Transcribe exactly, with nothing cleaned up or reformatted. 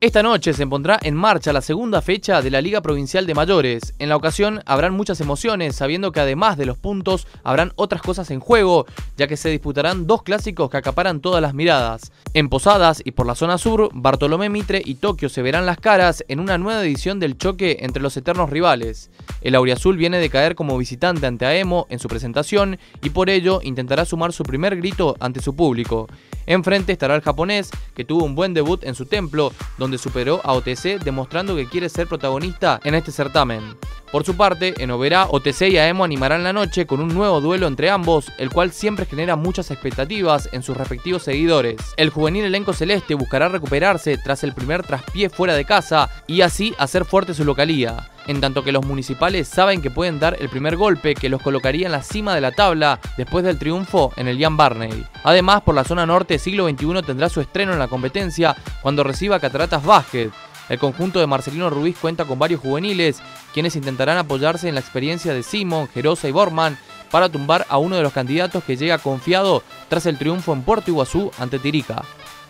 Esta noche se pondrá en marcha la segunda fecha de la Liga Provincial de Mayores. En la ocasión habrán muchas emociones, sabiendo que además de los puntos habrán otras cosas en juego, ya que se disputarán dos clásicos que acaparan todas las miradas. En Posadas y por la zona sur, Bartolomé Mitre y Tokio se verán las caras en una nueva edición del choque entre los eternos rivales. El auriazul viene de caer como visitante ante Aemo en su presentación y por ello intentará sumar su primer grito ante su público. Enfrente estará el japonés, que tuvo un buen debut en su templo, donde superó a O T C demostrando que quiere ser protagonista en este certamen. Por su parte, en Oberá, O T C y Aemo animarán la noche con un nuevo duelo entre ambos, el cual siempre genera muchas expectativas en sus respectivos seguidores. El juvenil elenco celeste buscará recuperarse tras el primer traspié fuera de casa y así hacer fuerte su localía, en tanto que los municipales saben que pueden dar el primer golpe que los colocaría en la cima de la tabla después del triunfo en el Ian Barney. Además, por la zona norte, Siglo veintiuno tendrá su estreno en la competencia cuando reciba Cataratas Basket. El conjunto de Marcelino Ruiz cuenta con varios juveniles, quienes intentarán apoyarse en la experiencia de Simon, Gerosa y Borman para tumbar a uno de los candidatos que llega confiado tras el triunfo en Puerto Iguazú ante Tirica.